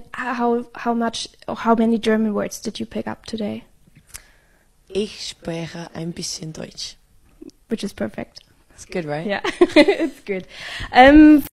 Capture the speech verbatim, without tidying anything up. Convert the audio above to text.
How how much or how many German words did you pick up today? Ich spreche ein bisschen Deutsch. Which is perfect. It's good, right? Yeah, it's good. Um,